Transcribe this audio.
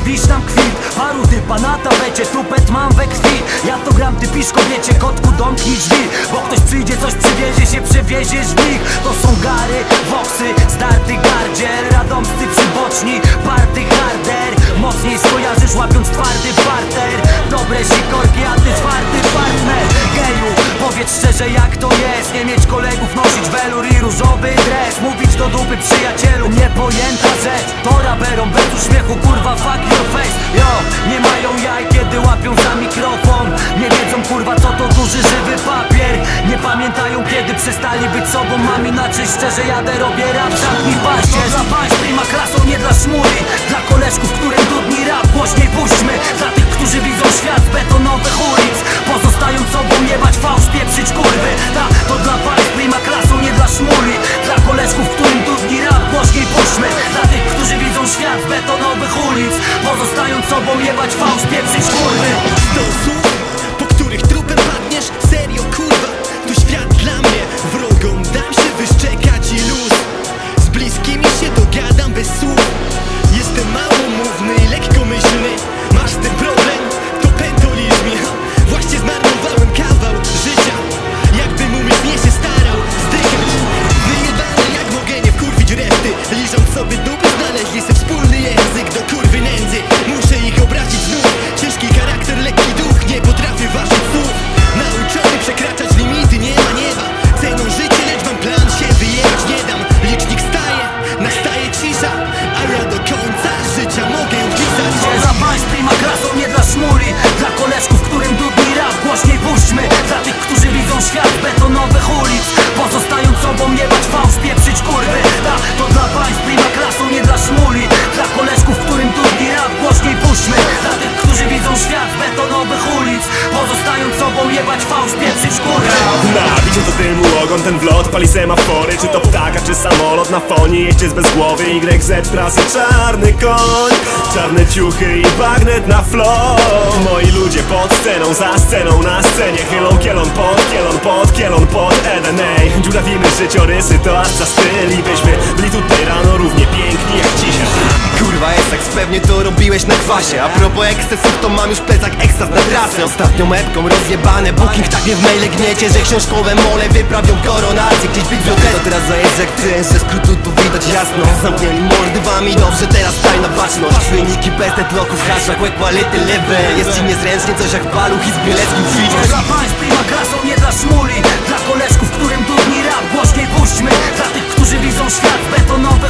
wisz tam kwit. Paru typa na tapecie, tupet mam we krwi. Ja to gram, ty piszko, wiecie, kotku domknij drzwi. Bo ktoś przyjdzie, coś przywiezie, się przewieziesz w nich. To są gary, woksy, zdarty gardziel, radomscy przyboczni, party harder. Mocniej skojarzysz, łapiąc twardy parter. Dobre sikorki, a ty twardy partner. Geju, powiedz szczerze, jak to jest nie mieć kolegów, nosić welur i różowy dres. Mówić do dupy przyjacielu, niepojęta rzecz. To raperom bez uśmiechu, kurwa, fuck your face. Yo, nie mają jaj, kiedy łapią za mikrofon. Nie wiedzą, kurwa, co to duży, żywy papier. Nie pamiętają, kiedy przestali być sobą. Mam inaczej, szczerze jadę, robię rap, zamknij paździerz. Dla państw prima klasą, nie dla szmury. Dla koleżków, którym dudni rap, głośniej puśćmy. Dla tych, którzy widzą świat z betonowych ulic. Pozostają sobą, jebać fałsz, pieprzyć kurwy. To dla państw prima klasą, nie dla szmuli. Dla koleżków, którym dudni rap, głośniej puśćmy. Dla tych, którzy widzą świat z betonowych ulic. Pozostają sobą, jebać fałsz, pieprzyć kurwy. To słów, po których trupem padniesz, serio kurwa. To świat dla mnie, wrogom dam się wyszczekać i luz. Z bliskimi się dogadam bez słów. Jestem małomówny i lekkomyślny. Masz ten problem? To pentolizm. Właśnie zmarnowałem kawał życia. Jakbym umyślnie się starał zdychać. Wyjebane jak mogę nie wkurwić reszty. Liżąc sobie dupy znaleźli se wspólny język do kurwy nędzy. Muszę ich obrazić znów. Ciężki charakter, lekki duch, nie potrafię ważyć słów. Nauczony przekraczać limity, nie ma nieba. Ceną życie, lecz wam plan się wyjechać nie dam. Licznik staje, nastaje cisza, a ja do końca życia mogę ją pisać. Dla państw prima klasą, nie dla szmuli. Dla koleżków, którym dudni rap, głośniej puśćmy. Dla tych, którzy widzą świat z betonowych ulic. Pozostają sobą, jebać fałsz, pieprzyć kurwy. To dla państw prima klasą, nie dla szmuli. Dla koleżków, którym dudni rap, głośniej puśćmy. Dla tych, którzy widzą świat z betonowych ulic. Pozostają sobą, jebać fałsz, pieprzyć kurwy. Nabicie to dymu ogon, ten wlot pali semafory. Czy to ptaka, czy samolot na fonie, jeździec bez głowy. YZ trasy, czarny koń, czarne ciuchy i bagnet na flow. Moi ludzie pod sceną, za sceną, na scenie. Chylą kielon pod kielon pod Eden. Dziurawimy życiorysy, to aż za styl. I byśmy byli tutaj rano równie piękni jak dzisiaj. Kurwa Essex, pewnie to robiłeś na kwasie. A propos ekscesów, to mam już plecak ekstaz na trasę. Ostatnią metką rozjebane booking, tak mnie w maile gniecie, że książkowe mole wyprawią koronację gdzieś w bibliotece. To teraz zajeżdża jak trend, ze skrótu to widać jasno. Zamknięli mordy wami, dobrze, teraz staj na baczność. Wyniki bez deadlocków, hashtag łe quality level. Jest ci niezręcznie coś jak paluch i z bieleckim filmem. Dla państw prima klasą, nie dla szmuli. Dla koleżków, którym dudni rap, głośniej puśćmy. Dla tych, którzy widzą świat z betonowych